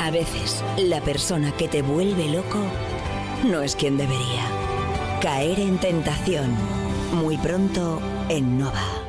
A veces, la persona que te vuelve loco no es quien debería. Caer en tentación. Muy pronto en Nova.